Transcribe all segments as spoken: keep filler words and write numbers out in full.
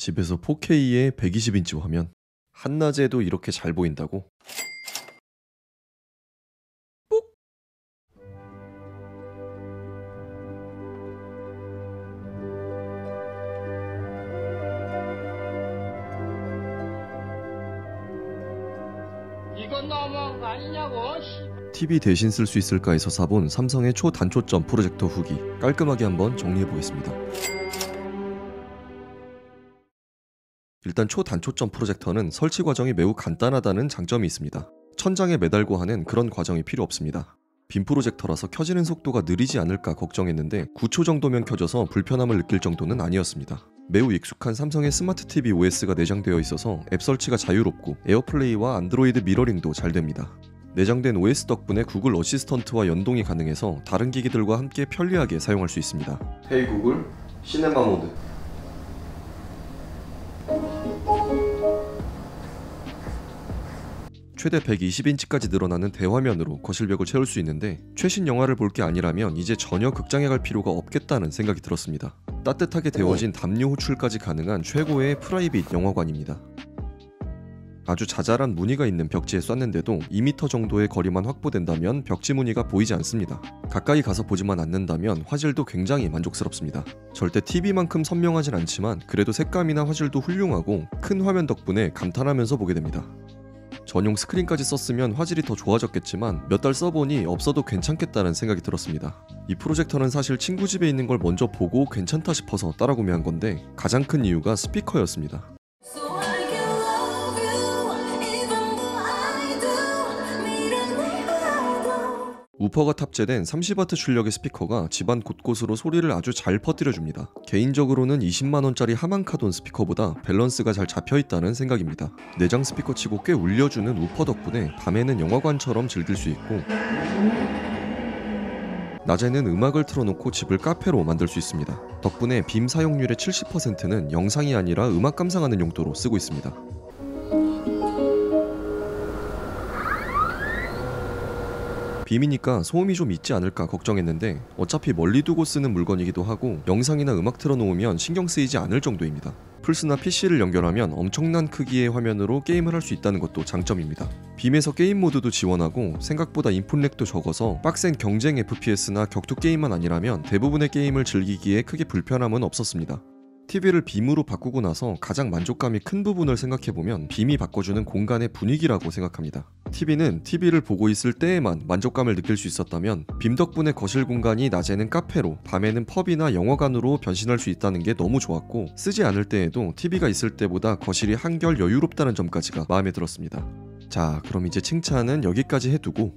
집에서 포케이의 백이십 인치 화면. 한낮에도 이렇게 잘 보인다고? 뽁! 이건 너무한 거 아니냐고. 티비 대신 쓸 수 있을까 해서 사본 삼성의 초단초점 프로젝터 후기 깔끔하게 한번 정리해보겠습니다. 일단 초단초점 프로젝터는 설치 과정이 매우 간단하다는 장점이 있습니다. 천장에 매달고 하는 그런 과정이 필요 없습니다. 빔 프로젝터라서 켜지는 속도가 느리지 않을까 걱정했는데 구 초 정도면 켜져서 불편함을 느낄 정도는 아니었습니다. 매우 익숙한 삼성의 스마트 티비 오에스가 내장되어 있어서 앱 설치가 자유롭고 에어플레이와 안드로이드 미러링도 잘 됩니다. 내장된 오에스 덕분에 구글 어시스턴트와 연동이 가능해서 다른 기기들과 함께 편리하게 사용할 수 있습니다. 헤이 구글, 시네마 모드. 최대 백이십 인치까지 늘어나는 대화면으로 거실벽을 채울 수 있는데 최신 영화를 볼 게 아니라면 이제 전혀 극장에 갈 필요가 없겠다는 생각이 들었습니다. 따뜻하게 데워진 담요 호출까지 가능한 최고의 프라이빗 영화관입니다. 아주 자잘한 무늬가 있는 벽지에 쐈는데도 이 미터 정도의 거리만 확보된다면 벽지 무늬가 보이지 않습니다. 가까이 가서 보지만 않는다면 화질도 굉장히 만족스럽습니다. 절대 티비만큼 선명하진 않지만 그래도 색감이나 화질도 훌륭하고 큰 화면 덕분에 감탄하면서 보게 됩니다. 전용 스크린까지 썼으면 화질이 더 좋아졌겠지만 몇 달 써보니 없어도 괜찮겠다는 생각이 들었습니다. 이 프로젝터는 사실 친구 집에 있는 걸 먼저 보고 괜찮다 싶어서 따라 구매한 건데 가장 큰 이유가 스피커였습니다. 우퍼가 탑재된 삼십 와트 출력의 스피커가 집안 곳곳으로 소리를 아주 잘 퍼뜨려줍니다. 개인적으로는 이십만 원짜리 하만카돈 스피커보다 밸런스가 잘 잡혀있다는 생각입니다. 내장 스피커치고 꽤 울려주는 우퍼 덕분에 밤에는 영화관처럼 즐길 수 있고 낮에는 음악을 틀어놓고 집을 카페로 만들 수 있습니다. 덕분에 빔 사용률의 칠십 퍼센트는 영상이 아니라 음악 감상하는 용도로 쓰고 있습니다. 빔이니까 소음이 좀 있지 않을까 걱정했는데 어차피 멀리 두고 쓰는 물건이기도 하고 영상이나 음악 틀어놓으면 신경 쓰이지 않을 정도입니다. 플스나 피시를 연결하면 엄청난 크기의 화면으로 게임을 할 수 있다는 것도 장점입니다. 빔에서 게임 모드도 지원하고 생각보다 인풋렉도 적어서 빡센 경쟁 에프피에스나 격투 게임만 아니라면 대부분의 게임을 즐기기에 크게 불편함은 없었습니다. 티비를 빔으로 바꾸고 나서 가장 만족감이 큰 부분을 생각해보면 빔이 바꿔주는 공간의 분위기라고 생각합니다. 티비는 티비를 보고 있을 때에만 만족감을 느낄 수 있었다면 빔 덕분에 거실 공간이 낮에는 카페로 밤에는 펍이나 영화관으로 변신할 수 있다는 게 너무 좋았고 쓰지 않을 때에도 티비가 있을 때보다 거실이 한결 여유롭다는 점까지가 마음에 들었습니다. 자, 그럼 이제 칭찬은 여기까지 해두고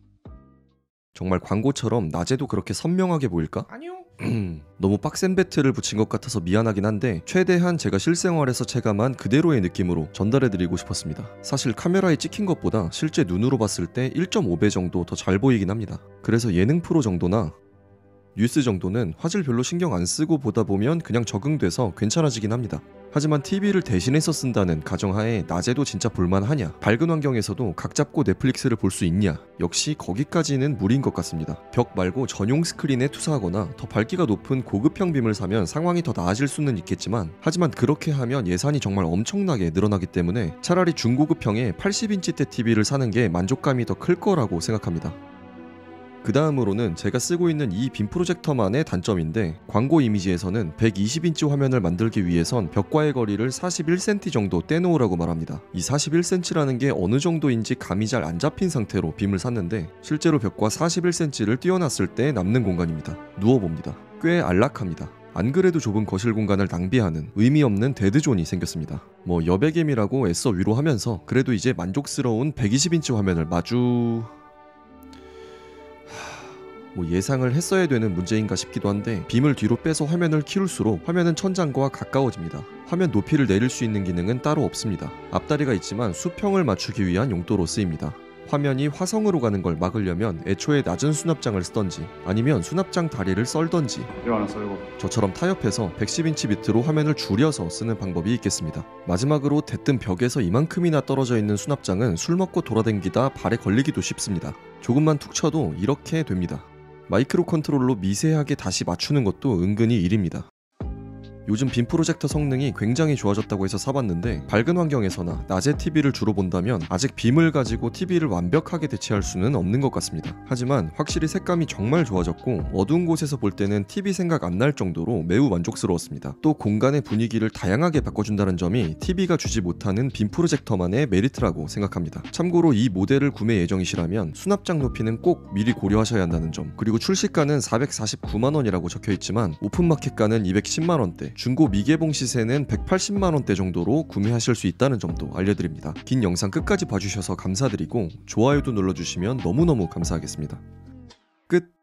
정말 광고처럼 낮에도 그렇게 선명하게 보일까? 아니요. 너무 빡센 배트를 붙인 것 같아서 미안하긴 한데 최대한 제가 실생활에서 체감한 그대로의 느낌으로 전달해드리고 싶었습니다. 사실 카메라에 찍힌 것보다 실제 눈으로 봤을 때 일 점 오 배 정도 더 잘 보이긴 합니다. 그래서 예능 프로 정도나 뉴스 정도는 화질 별로 신경 안 쓰고 보다 보면 그냥 적응돼서 괜찮아지긴 합니다. 하지만 티비를 대신해서 쓴다는 가정하에 낮에도 진짜 볼만하냐, 밝은 환경에서도 각 잡고 넷플릭스를 볼 수 있냐, 역시 거기까지는 무리인 것 같습니다. 벽 말고 전용 스크린에 투사하거나 더 밝기가 높은 고급형 빔을 사면 상황이 더 나아질 수는 있겠지만 하지만 그렇게 하면 예산이 정말 엄청나게 늘어나기 때문에 차라리 중고급형의 팔십 인치대 티비를 사는 게 만족감이 더 클 거라고 생각합니다. 그 다음으로는 제가 쓰고 있는 이 빔 프로젝터만의 단점인데 광고 이미지에서는 백이십 인치 화면을 만들기 위해선 벽과의 거리를 사십일 센티미터 정도 떼놓으라고 말합니다. 이 사십일 센티미터라는 게 어느 정도인지 감이 잘 안 잡힌 상태로 빔을 샀는데 실제로 벽과 사십일 센티미터를 띄워놨을 때 남는 공간입니다. 누워봅니다. 꽤 안락합니다. 안 그래도 좁은 거실 공간을 낭비하는 의미 없는 데드존이 생겼습니다. 뭐 여백엠이라고 애써 위로하면서 그래도 이제 만족스러운 백이십 인치 화면을 마주... 뭐 예상을 했어야 되는 문제인가 싶기도 한데 빔을 뒤로 빼서 화면을 키울수록 화면은 천장과 가까워집니다. 화면 높이를 내릴 수 있는 기능은 따로 없습니다. 앞다리가 있지만 수평을 맞추기 위한 용도로 쓰입니다. 화면이 화성으로 가는 걸 막으려면 애초에 낮은 수납장을 쓰던지 아니면 수납장 다리를 썰던지 이거 하나 썰고 저처럼 타협해서 백십 인치 밑으로 화면을 줄여서 쓰는 방법이 있겠습니다. 마지막으로 대뜸 벽에서 이만큼이나 떨어져 있는 수납장은 술 먹고 돌아댕기다 발에 걸리기도 쉽습니다. 조금만 툭 쳐도 이렇게 됩니다. 마이크로 컨트롤로 미세하게 다시 맞추는 것도 은근히 일입니다. 요즘 빔 프로젝터 성능이 굉장히 좋아졌다고 해서 사봤는데 밝은 환경에서나 낮에 티비를 주로 본다면 아직 빔을 가지고 티비를 완벽하게 대체할 수는 없는 것 같습니다. 하지만 확실히 색감이 정말 좋아졌고 어두운 곳에서 볼 때는 티비 생각 안 날 정도로 매우 만족스러웠습니다. 또 공간의 분위기를 다양하게 바꿔준다는 점이 티비가 주지 못하는 빔 프로젝터만의 메리트라고 생각합니다. 참고로 이 모델을 구매 예정이시라면 수납장 높이는 꼭 미리 고려하셔야 한다는 점, 그리고 출시가는 사백사십구만 원이라고 적혀있지만 오픈마켓가는 이백십만 원대, 중고 미개봉 시세는 백팔십만 원대 정도로 구매하실 수 있다는 점도 알려드립니다. 긴 영상 끝까지 봐주셔서 감사드리고 좋아요도 눌러주시면 너무너무 감사하겠습니다. 끝.